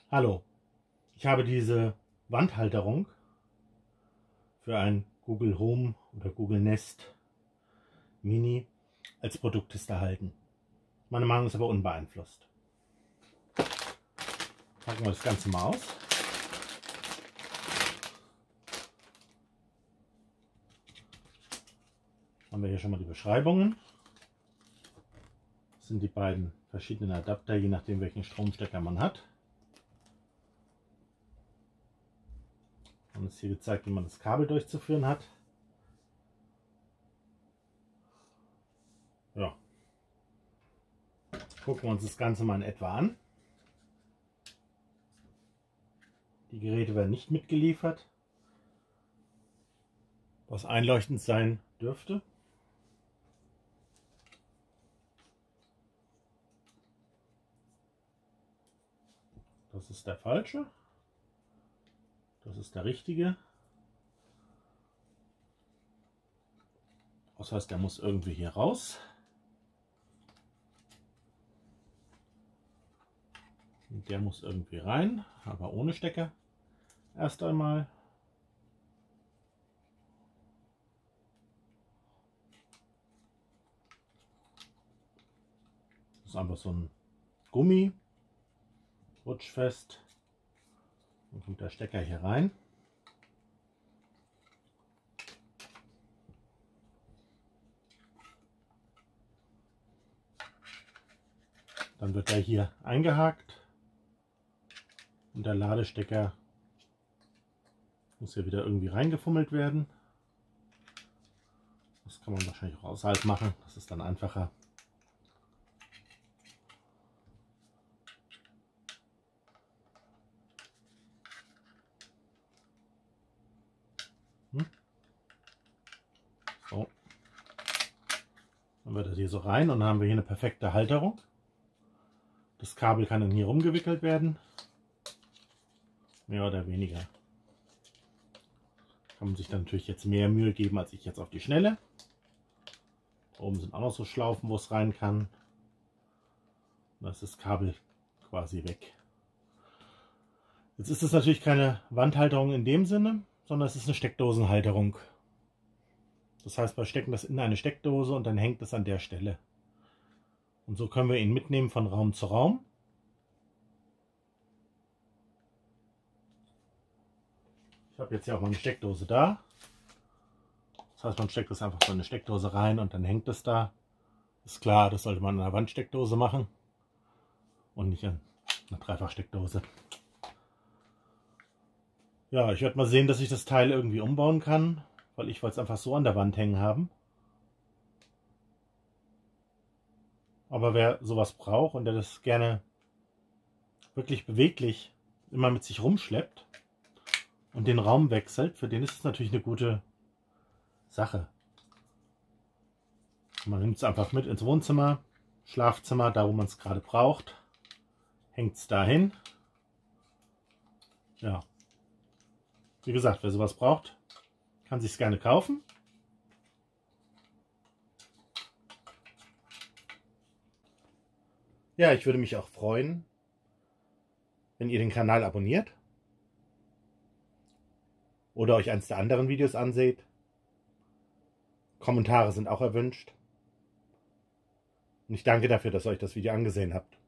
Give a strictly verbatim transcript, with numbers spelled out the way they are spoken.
Hallo, ich habe diese Wandhalterung für ein Google Home oder Google Nest Mini als Produkttest erhalten. Meine Meinung ist aber unbeeinflusst. Packen wir das Ganze mal aus. Haben wir hier schon mal die Beschreibungen. Das sind die beiden verschiedenen Adapter, je nachdem welchen Stromstecker man hat. Und es hier gezeigt, wie man das Kabel durchzuführen hat. Ja. Gucken wir uns das Ganze mal in etwa an. Die Geräte werden nicht mitgeliefert, was einleuchtend sein dürfte. Das ist der falsche. Das ist der richtige. Das heißt, der muss irgendwie hier raus. Und der muss irgendwie rein, aber ohne Stecker. Erst einmal. Das ist einfach so ein Gummi. Rutschfest. Dann kommt der Stecker hier rein. Dann wird er hier eingehakt und der Ladestecker muss hier wieder irgendwie reingefummelt werden. Das kann man wahrscheinlich auch außerhalb machen, das ist dann einfacher. So. Dann wird das hier so rein und dann haben wir hier eine perfekte Halterung. Das Kabel kann dann hier rumgewickelt werden. Mehr oder weniger. Kann man sich dann natürlich jetzt mehr Mühe geben als ich jetzt auf die Schnelle. Oben sind auch noch so Schlaufen, wo es rein kann. Da ist das Kabel quasi weg. Jetzt ist es natürlich keine Wandhalterung in dem Sinne, sondern es ist eine Steckdosenhalterung. Das heißt, wir stecken das in eine Steckdose und dann hängt es an der Stelle. Und so können wir ihn mitnehmen von Raum zu Raum. Ich habe jetzt hier auch mal eine Steckdose da. Das heißt, man steckt das einfach so in eine Steckdose rein und dann hängt es da. Ist klar, das sollte man in einer Wandsteckdose machen und nicht in einer Dreifachsteckdose. Ja, ich werde mal sehen, dass ich das Teil irgendwie umbauen kann, weil ich wollte es einfach so an der Wand hängen haben. Aber wer sowas braucht und der das gerne wirklich beweglich immer mit sich rumschleppt und den Raum wechselt, für den ist es natürlich eine gute Sache. Man nimmt es einfach mit ins Wohnzimmer, Schlafzimmer, da wo man es gerade braucht, hängt es dahin. Ja, wie gesagt, wer sowas braucht, kann sich es gerne kaufen. Ja, ich würde mich auch freuen, wenn ihr den Kanal abonniert oder euch eins der anderen Videos anseht. Kommentare sind auch erwünscht. Und ich danke dafür, dass ihr euch das Video angesehen habt.